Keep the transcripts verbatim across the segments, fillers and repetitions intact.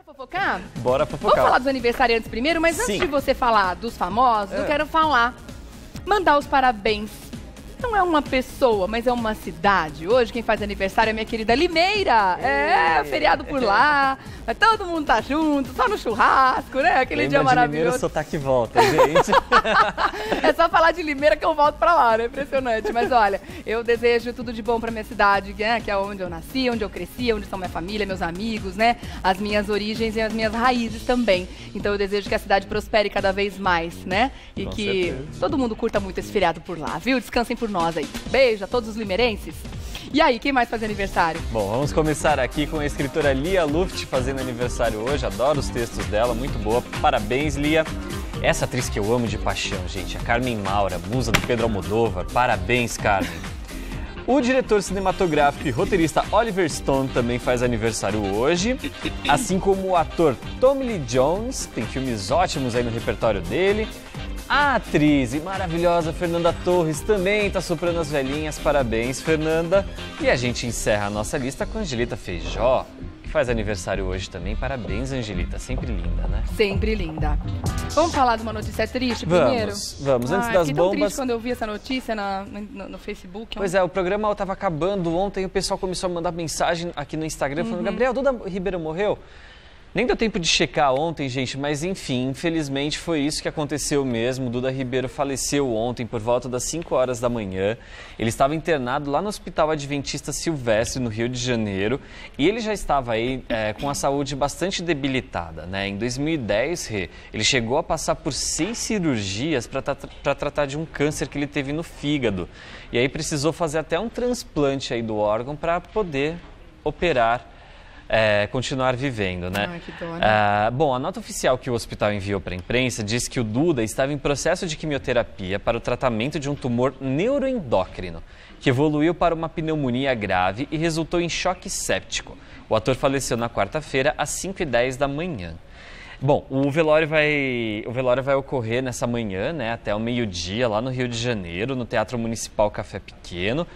Fofocar? Bora fofocar. Vamos falar dos aniversariantes primeiro, mas antes Sim. de você falar dos famosos, é. eu quero falar, mandar os parabéns. Não é uma pessoa, mas é uma cidade. Hoje quem faz aniversário é minha querida Limeira. É, feriado por lá, mas todo mundo tá junto, só no churrasco, né? Aquele Lembra dia maravilhoso. De Limeira, o sotaque volta, gente. É só falar de Limeira que eu volto pra lá, né? Impressionante. Mas olha, eu desejo tudo de bom pra minha cidade, né? Que é onde eu nasci, onde eu cresci, onde estão minha família, meus amigos, né? As minhas origens e as minhas raízes também. Então eu desejo que a cidade prospere cada vez mais, né? E Com que certeza. todo mundo curta muito esse feriado por lá, viu? Descansem por nós aí. Beijo a todos os limeirenses. E aí, quem mais faz aniversário? Bom, vamos começar aqui com a escritora Lia Luft fazendo aniversário hoje. Adoro os textos dela, muito boa. Parabéns, Lia. Essa atriz que eu amo de paixão, gente, a Carmen Maura, musa do Pedro Almodóvar. Parabéns, Carmen. O diretor cinematográfico e roteirista Oliver Stone também faz aniversário hoje, assim como o ator Tommy Lee Jones, tem filmes ótimos aí no repertório dele. A atriz e maravilhosa Fernanda Torres também está soprando as velhinhas. Parabéns, Fernanda. E a gente encerra a nossa lista com a Angelita Feijó, que faz aniversário hoje também. Parabéns, Angelita. Sempre linda, né? Sempre linda. Vamos falar de uma notícia triste Vamos, primeiro? vamos. Antes Ai, das fiquei tão bombas... triste quando eu vi essa notícia na, no, no Facebook. Pois é, o programa estava acabando ontem, o pessoal começou a mandar mensagem aqui no Instagram falando, Uhum. Gabriel, Duda Ribeiro morreu? Nem deu tempo de checar ontem, gente, mas enfim, infelizmente foi isso que aconteceu mesmo. Duda Ribeiro faleceu ontem por volta das cinco horas da manhã. Ele estava internado lá no Hospital Adventista Silvestre, no Rio de Janeiro, e ele já estava aí é, com a saúde bastante debilitada, né? Em dois mil e dez, Rê, ele chegou a passar por seis cirurgias para tra tratar de um câncer que ele teve no fígado. E aí precisou fazer até um transplante aí do órgão para poder operar. É, continuar vivendo, né? Ai, que dó, né? Ah, bom, a nota oficial que o hospital enviou para a imprensa diz que o Duda estava em processo de quimioterapia para o tratamento de um tumor neuroendócrino, que evoluiu para uma pneumonia grave e resultou em choque séptico. O ator faleceu na quarta-feira, às cinco e dez da manhã. Bom, o velório vai, o velório vai ocorrer nessa manhã, né, até o meio-dia, lá no Rio de Janeiro, no Teatro Municipal Café Pequeno.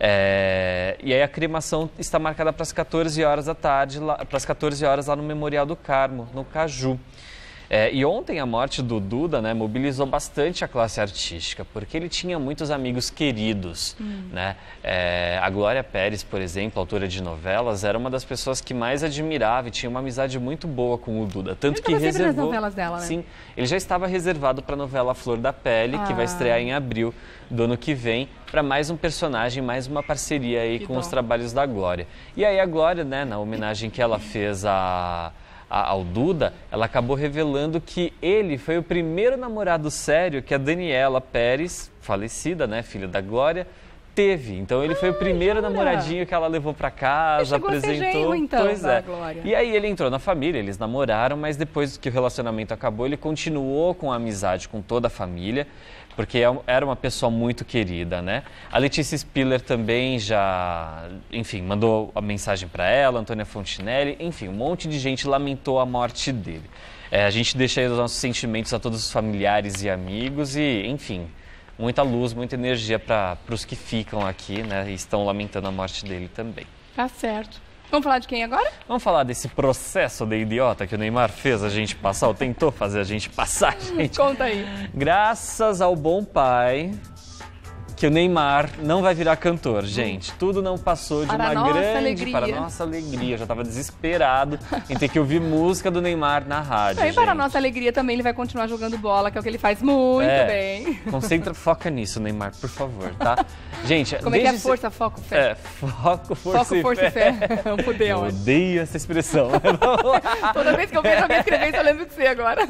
É, e aí a cremação está marcada para as quatorze horas da tarde, para as quatorze horas lá no Memorial do Carmo, no Caju. É, e ontem a morte do Duda, né, mobilizou bastante a classe artística, porque ele tinha muitos amigos queridos. Hum. Né? É, a Glória Pérez, por exemplo, autora de novelas, era uma das pessoas que mais admirava e tinha uma amizade muito boa com o Duda. Tanto ele que sempre reservou. nas novelas dela, né? Sim, ele já estava reservado para a novela Flor da Pele, ah. que vai estrear em abril do ano que vem, para mais um personagem, mais uma parceria aí que com dó. os trabalhos da Glória. E aí a Glória, né, na homenagem que ela fez a... ao Duda, ela acabou revelando que ele foi o primeiro namorado sério que a Daniela Pérez, falecida, né, filha da Glória, teve. Então ele Ai, foi o primeiro olha. namoradinho que ela levou para casa, ele apresentou. A ser genro, então, pois é. Glória. E aí ele entrou na família, eles namoraram, mas depois que o relacionamento acabou, ele continuou com a amizade com toda a família, porque era uma pessoa muito querida, né? A Letícia Spiller também já, enfim, mandou a mensagem para ela, Antônia Fontinelli, enfim, um monte de gente lamentou a morte dele. É, a gente deixa aí os nossos sentimentos a todos os familiares e amigos e, enfim, muita luz, muita energia para os que ficam aqui, né? E estão lamentando a morte dele também. Tá certo. Vamos falar de quem agora? Vamos falar desse processo de idiota que o Neymar fez a gente passar, ou tentou fazer a gente passar, gente. Conta aí. Graças ao bom pai, que o Neymar não vai virar cantor, gente. Tudo não passou de para uma grande... Alegria. Para nossa alegria. Eu já estava desesperado em ter que ouvir música do Neymar na rádio, E para nossa alegria também ele vai continuar jogando bola, que é o que ele faz muito é, bem. Concentra, foca nisso, Neymar, por favor, tá? Gente, como é que é força, se... foco, fé? É, foco, força foco, e força fé. e fé. Eu poder, eu odeio essa expressão. Toda vez que eu vejo alguém escrever, eu lembro de você agora.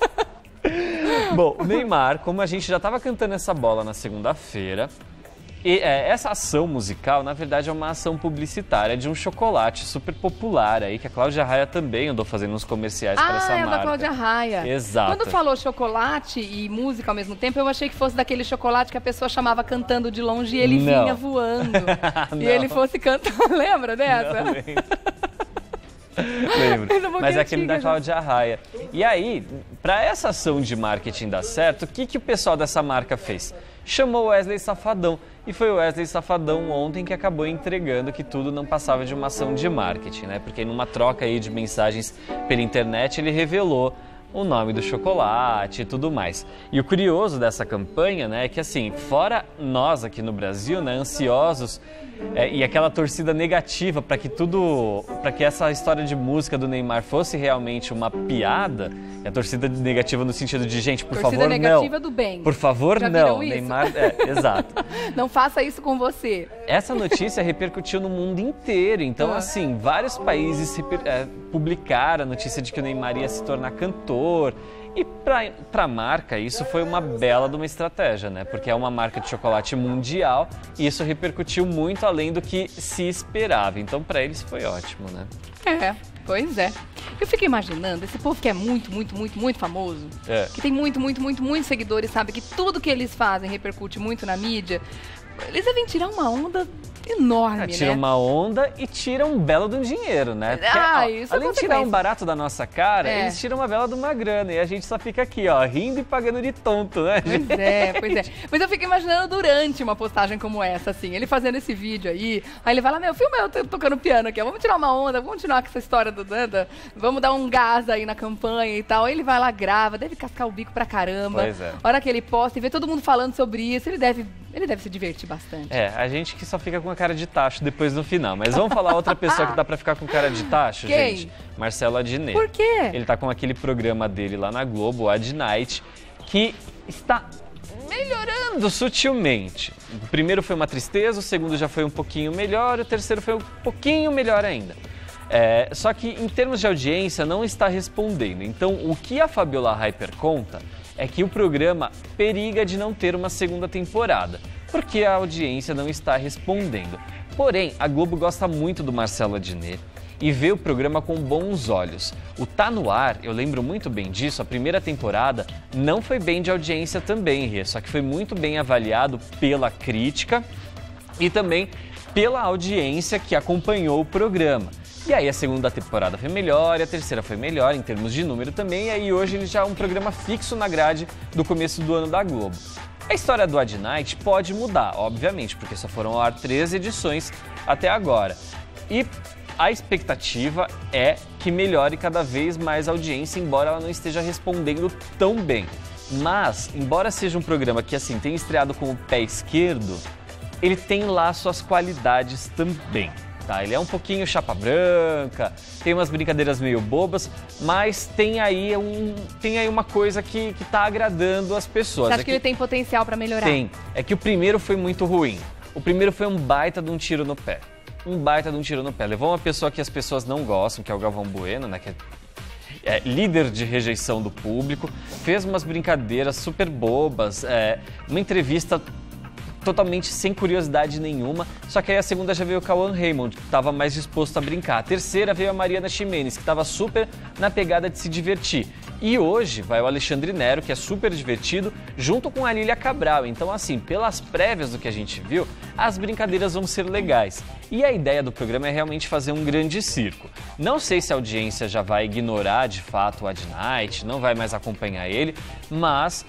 Bom, o Neymar, como a gente já estava cantando essa bola na segunda-feira, e, é, essa ação musical, na verdade, é uma ação publicitária de um chocolate super popular aí, que a Cláudia Raia também andou fazendo uns comerciais ah, para essa é marca. da Cláudia Raia. Exato. Quando falou chocolate e música ao mesmo tempo, eu achei que fosse daquele chocolate que a pessoa chamava cantando de longe e ele Não. vinha voando. E ele fosse cantando. Lembra dessa? Não, lembro, mas é aquele da Cláudia Raia. E aí, para essa ação de marketing dar certo, o que, que o pessoal dessa marca fez? chamou Wesley Safadão. E foi o Wesley Safadão ontem que acabou entregando que tudo não passava de uma ação de marketing, né? Porque numa troca aí de mensagens pela internet ele revelou o nome do chocolate e tudo mais. E o curioso dessa campanha, né, é que assim, fora nós aqui no Brasil, né, ansiosos é, e aquela torcida negativa para que tudo, para que essa história de música do Neymar fosse realmente uma piada, e a torcida negativa no sentido de, gente, por torcida favor, não. Torcida negativa do bem. Por favor, Já não. Isso? Neymar, é, exato. Não faça isso com você. Essa notícia repercutiu no mundo inteiro, então, ah. assim, vários países é, publicaram a notícia de que o Neymar ia se tornar cantor. E para a marca isso foi uma bela de uma estratégia, né? Porque é uma marca de chocolate mundial e isso repercutiu muito além do que se esperava. Então para eles foi ótimo, né? É, pois é. Eu fico imaginando, esse povo que é muito, muito, muito, muito famoso, é. que tem muito, muito, muito, muitos seguidores, sabe? Que tudo que eles fazem repercute muito na mídia. Eles devem tirar uma onda enorme, é, tira né? uma onda e tira um belo de um dinheiro, né? Porque, ah, ó, isso além de tirar um barato da nossa cara, é. eles tiram uma bela de uma grana. E a gente só fica aqui, ó, rindo e pagando de tonto, né, gente? Pois é, pois é. Mas eu fico imaginando durante uma postagem como essa, assim, ele fazendo esse vídeo aí, aí ele vai lá, meu, filma eu tocando piano aqui, ó, vamos tirar uma onda, vamos continuar com essa história do Danda, vamos dar um gás aí na campanha e tal. Aí ele vai lá, grava, deve cascar o bico pra caramba. Pois é. A hora que ele posta e vê todo mundo falando sobre isso, ele deve, ele deve se divertir bastante. É, a gente que só fica com a cara de tacho depois no final. Mas vamos falar outra pessoa que dá pra ficar com cara de tacho, Quem? gente? Marcelo Adnet. Por quê? Ele tá com aquele programa dele lá na Globo, o Ad Night, que está melhorando sutilmente. O primeiro foi uma tristeza, o segundo já foi um pouquinho melhor, o terceiro foi um pouquinho melhor ainda. É, só que em termos de audiência não está respondendo. Então o que a Fabiola Hyper conta é que o programa periga de não ter uma segunda temporada, porque a audiência não está respondendo. Porém, a Globo gosta muito do Marcelo Adnet e vê o programa com bons olhos. O Tá No Ar, eu lembro muito bem disso, a primeira temporada não foi bem de audiência também, Rê, só que foi muito bem avaliado pela crítica e também pela audiência que acompanhou o programa. E aí a segunda temporada foi melhor e a terceira foi melhor em termos de número também, e aí hoje ele já é um programa fixo na grade do começo do ano da Globo. A história do Ad Night pode mudar, obviamente, porque só foram ao ar três edições até agora. E a expectativa é que melhore cada vez mais a audiência, embora ela não esteja respondendo tão bem. Mas, embora seja um programa que assim tenha estreado com o pé esquerdo, ele tem lá suas qualidades também. Tá, ele é um pouquinho chapa branca, tem umas brincadeiras meio bobas, mas tem aí, um, tem aí uma coisa que está agradando as pessoas. Você acha é que, que ele tem potencial para melhorar? Tem. É que o primeiro foi muito ruim. O primeiro foi um baita de um tiro no pé. Um baita de um tiro no pé. Levou uma pessoa que as pessoas não gostam, que é o Galvão Bueno, né? Que é, é líder de rejeição do público. Fez umas brincadeiras super bobas, é, uma entrevista totalmente sem curiosidade nenhuma, só que aí a segunda já veio o Cauã Raymond, que estava mais disposto a brincar. A terceira veio a Mariana Ximenes, que estava super na pegada de se divertir. E hoje vai o Alexandre Nero, que é super divertido, junto com a Lília Cabral. Então, assim, pelas prévias do que a gente viu, as brincadeiras vão ser legais. E a ideia do programa é realmente fazer um grande circo. Não sei se a audiência já vai ignorar de fato o Ad Night, não vai mais acompanhar ele, mas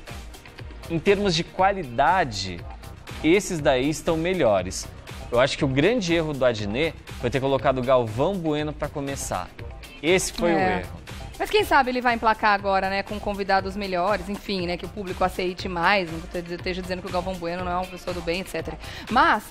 em termos de qualidade, esses daí estão melhores. Eu acho que o grande erro do Adnet foi ter colocado o Galvão Bueno para começar. Esse foi é. o erro. Mas quem sabe ele vai emplacar agora, né, com convidados melhores, enfim, né, que o público aceite mais, não esteja dizendo que o Galvão Bueno não é uma pessoa do bem, etcétera. Mas,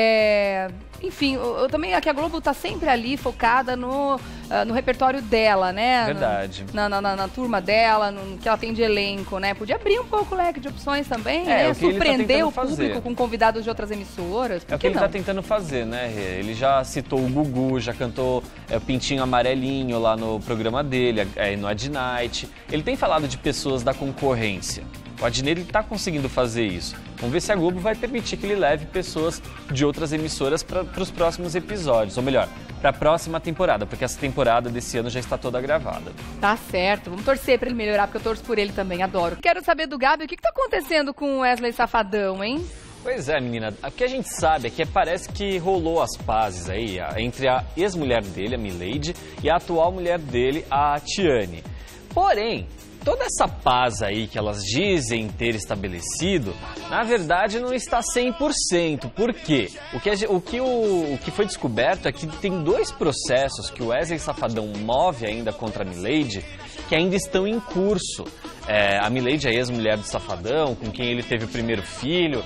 é, enfim, eu, eu também, aqui a Globo tá sempre ali focada no, uh, no repertório dela, né? Verdade. No, na, na, na, na turma dela, no que ela tem de elenco, né? Podia abrir um pouco o leque de opções também, é, né? O surpreender tá o público fazer. com convidados de outras emissoras. É o que ele não? tá tentando fazer, né, Rê? Ele já citou o Gugu, já cantou é, o Pintinho Amarelinho lá no programa dele, é, no Ad Night. Ele tem falado de pessoas da concorrência. O Adnet está conseguindo fazer isso. Vamos ver se a Globo vai permitir que ele leve pessoas de outras emissoras para os próximos episódios. Ou melhor, para a próxima temporada, porque essa temporada desse ano já está toda gravada. Tá certo. Vamos torcer para ele melhorar, porque eu torço por ele também, adoro. Quero saber do Gabi, o que está acontecendo com o Wesley Safadão, hein? Pois é, menina. O que a gente sabe é que parece que rolou as pazes aí entre a ex-mulher dele, a Milady, e a atual mulher dele, a Tiane. Porém, toda essa paz aí que elas dizem ter estabelecido, na verdade não está cem por cento. Por quê? O que, a, o, que o, o que foi descoberto é que tem dois processos que o Wesley Safadão move ainda contra a Milady, que ainda estão em curso. É, a Milady é a ex-mulher do Safadão, com quem ele teve o primeiro filho.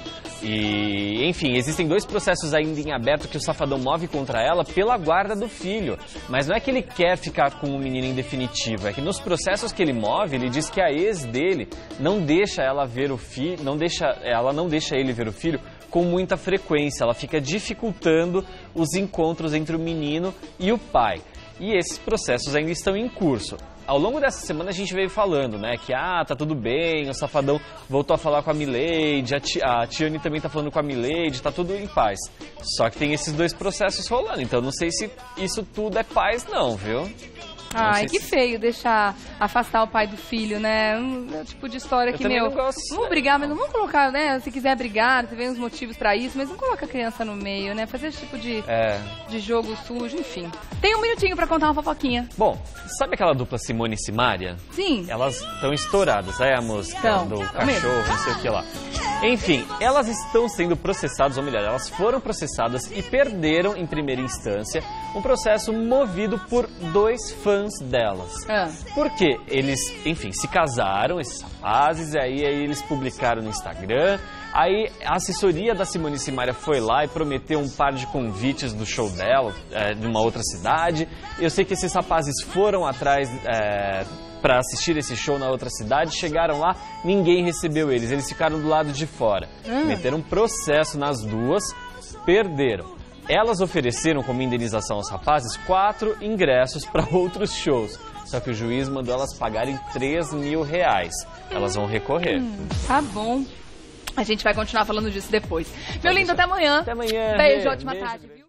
E, enfim, existem dois processos ainda em aberto que o Safadão move contra ela pela guarda do filho. Mas não é que ele quer ficar com o menino em definitivo, é que nos processos que ele move, ele diz que a ex dele não deixa ela ver o filho, não deixa, ela não deixa ele ver o filho com muita frequência. Ela fica dificultando os encontros entre o menino e o pai. E esses processos ainda estão em curso. Ao longo dessa semana a gente veio falando, né, que ah, tá tudo bem, o Safadão voltou a falar com a Milady, a, Ti, a Tiane também tá falando com a Milady, tá tudo em paz. Só que tem esses dois processos rolando, então não sei se isso tudo é paz não, viu? Ai, que feio deixar afastar o pai do filho, né? Um, é o tipo de história eu que, meu, não gosto, vamos brigar, mas não vamos colocar, né? Se quiser brigar, você vê uns motivos pra isso, mas não coloca a criança no meio, né? Fazer esse tipo de, é. de jogo sujo, enfim. Tem um minutinho pra contar uma fofoquinha. Bom, sabe aquela dupla Simone e Simaria? Sim. Elas estão estouradas, aí a música então, do é cachorro, mesmo. não sei o que lá. Enfim, elas estão sendo processadas, ou melhor, elas foram processadas e perderam em primeira instância um processo movido por dois fãs delas. Ah. Porque eles, enfim, se casaram, esses rapazes, e aí, aí eles publicaram no Instagram. Aí a assessoria da Simone e Simaria foi lá e prometeu um par de convites do show dela, é, de uma outra cidade. Eu sei que esses rapazes foram atrás é, para assistir esse show na outra cidade, chegaram lá, ninguém recebeu eles, eles ficaram do lado de fora. Hum. Meteram um processo nas duas, perderam. Elas ofereceram como indenização aos rapazes quatro ingressos para outros shows. Só que o juiz mandou elas pagarem três mil reais. Elas vão recorrer. Hum, tá bom. A gente vai continuar falando disso depois. Meu lindo, até amanhã. Até amanhã. Beijo, ótima beijo, tarde. Beijo.